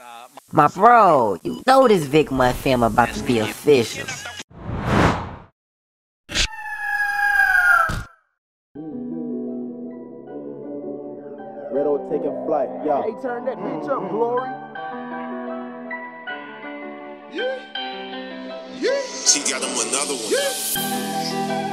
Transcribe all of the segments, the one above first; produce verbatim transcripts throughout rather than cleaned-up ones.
My bro, you know this Vic Mud fam about to be official. Redo taking flight, yo. Hey, turn that bitch up, Glory. Yeah. Yeah. She got him another one. Yeah.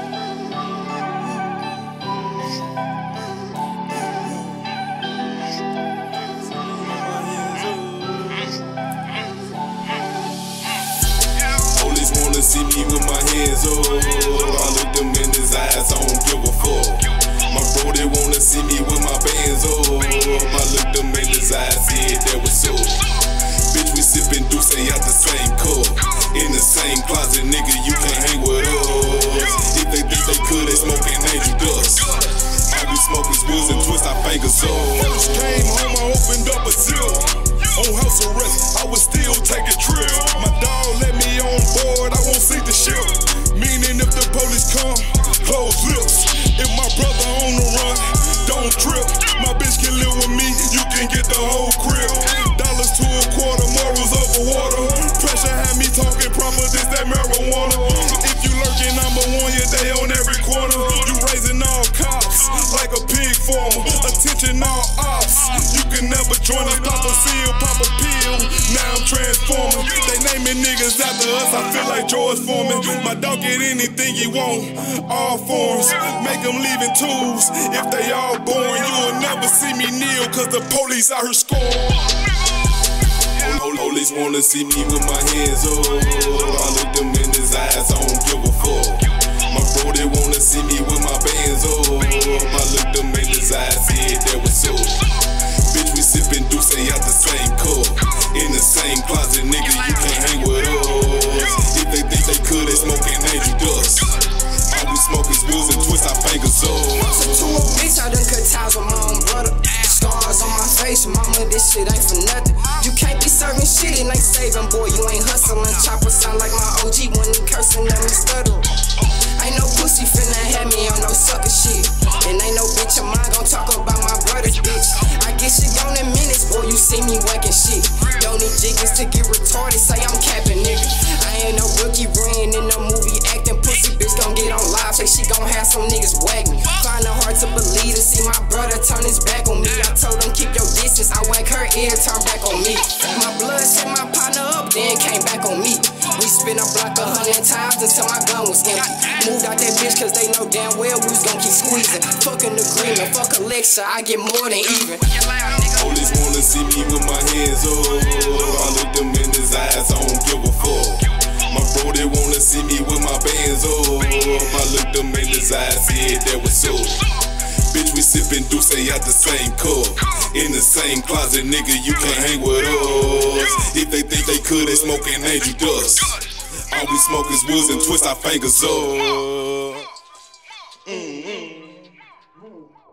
Police wanna see me with my hands up. I look them in his eyes, I don't give a fuck. My bro, they wanna see me with my bands up. I look them in his eyes, said that was up. Bitch, we sippin' Douce out the same cup. In the same closet, nigga, you can't hang with us. If they think they could, they smoking angel dust. All we smoke is woods and twist our fingers up. First came home, I opened up a zip. On house arrest, I was still taking trips. My dog let me on board, I won't sink the ship. Meaning if the police come, close lips. If my brother on the run, don't trip. My bitch can live with me, you can get the whole crib. Dollars to a quarter, morals over water. Pressure had me talking proper, this that marijuana. If you lurking, I'ma warn you, they on every corner. You raising all cops, like a pig farmer. Attention all ops, you can never join us. Pop a seal, pop a pill, now I'm transforming. They naming niggas after us, I feel like George Foreman. My dog get anything he want, all forms. Make them leave in twos, if they all born. You will never see me kneel, cause the police out here scoring. Police wanna see me with my hands up. I look them in his eyes, I don't give a fuck. My bro, they wanna see me with my bands up. I look them in his eyes, said that was up. Bitch, we sippin' Douce out the same cup. In the same closet, nigga, you can't hang with us. If they think they could, they smoking angel dust. All we smoke is woods and twist our fingers up. To a bitch, I done cut ties with my own brother. Scars on my face, mama, this shit ain't for nothing. You can't be serving shit, it ain't saving, boy, you ain't hustling. Chopper sound like my O G when he cursing at me stutter. Ain't no pussy finna have me on no sucker shit. And ain't no bitch of mine gon' talk about my brother's bitch. I get shit gone in minutes, boy, you see me whacking shit. Don't need jiggers to get retarded, say I'm capping, nigga. I ain't no rookie ran in no movie acting. Pussy bitch gon' get on live, say she gon' have some niggas whack me. Find it hard to believe to see my brother turn his back on me. I told him keep your distance, I whack her ear, turn back on me. My blood set my partner up, then came back on me. We spin a block a hundred times until my gun was empty. Moved out that bitch cause they know damn well we was gon' keep squeezing. Fuck an agreement, fuck Alexa, I get more than even. Police wanna see me with my hands up. I look them in his eyes, I don't give a fuck. My bro, they wanna see me with my bands up. I look them in his eyes, said that was up. Bitch, we sippin' Douce out the same cup. In the same closet, nigga, you can't hang with us. If they think they could, they smoking angel dust. All we smoke is woods and twist our fingers up. Mm-hmm.